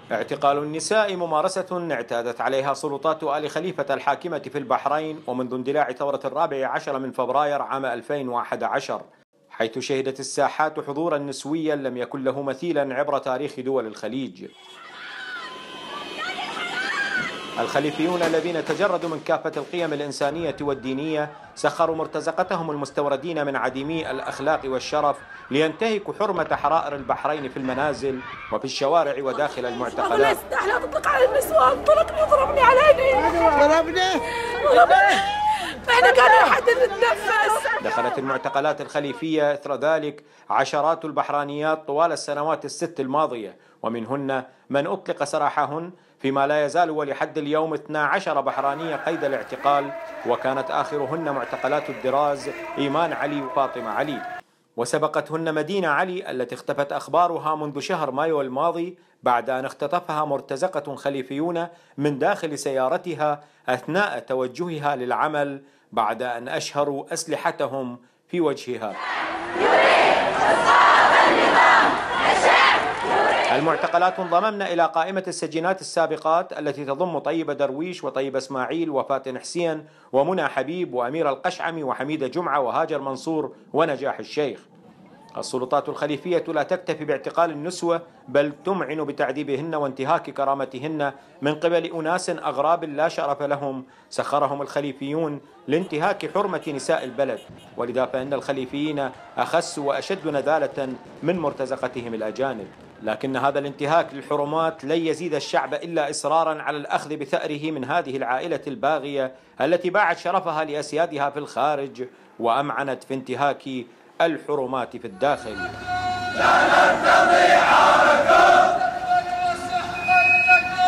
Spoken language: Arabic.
اعتقال النساء ممارسة اعتادت عليها سلطات آل خليفة الحاكمة في البحرين ومنذ اندلاع ثورة 14 من فبراير عام 2011، حيث شهدت الساحات حضورا نسويا لم يكن له مثيلا عبر تاريخ دول الخليج. الخليفيون الذين تجردوا من كافة القيم الإنسانية والدينية سخروا مرتزقتهم المستوردين من عديمي الأخلاق والشرف لينتهكوا حرمة حرائر البحرين في المنازل وفي الشوارع وداخل المعتقلات. لا تطلق على النسوان، طلقني وضربني على عيني. ضربني احنا قاعدين حتى نتنفس. دخلت المعتقلات الخليفية إثر ذلك عشرات البحرانيات طوال السنوات الست الماضية، ومنهن من أطلق سراحهن، فيما لا يزال ولحد اليوم 12 بحرانية قيد الاعتقال، وكانت آخرهن معتقلات الدراز إيمان علي وفاطمة علي. وسبقتهن مدينة علي التي اختفت أخبارها منذ شهر مايو الماضي بعد أن اختطفها مرتزقة خليفيون من داخل سيارتها أثناء توجهها للعمل بعد أن أشهروا أسلحتهم في وجهها. المعتقلات انضممن إلى قائمة السجينات السابقات التي تضم طيبة درويش وطيبة إسماعيل وفاتن حسين ومنى حبيب وأميرة القشعمي وحميدة جمعة وهاجر منصور ونجاح الشيخ. السلطات الخليفية لا تكتفي باعتقال النسوة، بل تمعن بتعذيبهن وانتهاك كرامتهن من قبل أناس أغراب لا شرف لهم سخرهم الخليفيون لانتهاك حرمة نساء البلد، ولذا فإن الخليفيين أخس وأشد نذالة من مرتزقتهم الأجانب. لكن هذا الانتهاك للحرمات لن يزيد الشعب إلا إصرارا على الأخذ بثأره من هذه العائلة الباغية التي باعت شرفها لأسيادها في الخارج وأمعنت في انتهاك الحرمات في الداخل. لا نرتضي عاركم